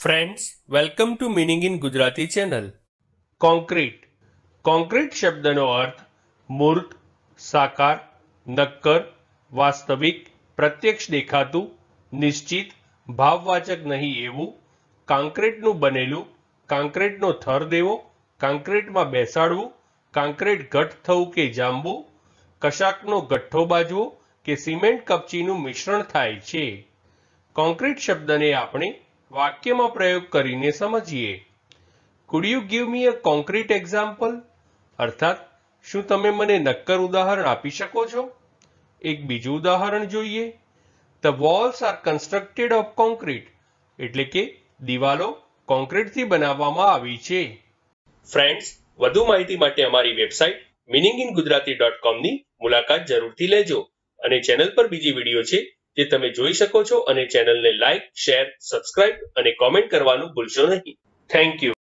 Friends, welcome to meaning in Gujarati channel. Concrete. Concrete શબ્દનો અર્થ મૂર્ત, સાકાર, નક્કર, વાસ્તવિક, પ્રત્યક્ષ દેખાતું, નિશ્ચિત, ભાવવાચક નહીં એવું, કાંકરેટનું બનેલું, કાંકરેટનો થર દેવો, કાંકરેટમાં બેસાડવું, કાંકરેટ ઘટ થવું કે જામવું, કશાકનો ગઠ્ઠો બાજવો કે સિમેન્ટ કપચીનું મિશ્રણ થાય છે. કોન્ક્રીટ શબ્દને આપણે વાક્યમાં પ્રયોગ કરીને સમજીએ. Could you give me a concrete example? અર્થાત શું તમે મને નક્કર ઉદાહરણ આપી શકો છો? એક બીજું ઉદાહરણ જોઈએ. The walls are constructed of concrete, એટલે કે દિવાલો કોન્ક્રીટથી બનાવવામાં આવી છે. ફ્રેન્ડ્સ, વધુ માહિતી માટે અમારી વેબસાઇટ meaninginggujarati.com ની મુલાકાત જરૂરથી લેજો અને ચેનલ પર બીજી વિડીયો છે જે તમે જોઈ શકો છો અને ચેનલને લાઇક, શેર, સબસ્ક્રાઇબ અને કોમેન્ટ કરવાનું ભૂલશો નહીં. Thank you.